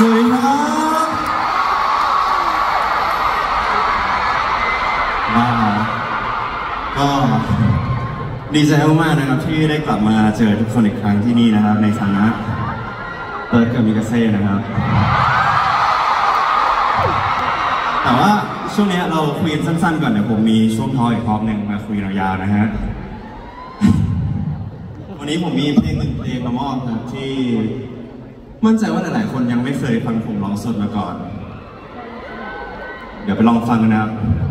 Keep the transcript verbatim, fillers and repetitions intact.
สวัสดีครับว้าวก็ดีใจมากๆนะครับที่ได้กลับมาเจอทุกคนอีกครั้งที่นี่นะครับในฐานะเติร์ดกับมิกาเซ่นะครับแต่ว่าช่วงนี้เราคุยกันสั้นๆก่อนเดี๋ยวผมมีช่วงทอยอีกรอบหนึ่งมาคุยยาวๆนะฮะวันนี้ผมมีเพลงหนึ่งเพลงมามอบครับที่มั่นใจว่าหลายๆคนยังไม่เคยฟังผมร้องสดมาก่อนเดี๋ยวไปลองฟังกันนะครับ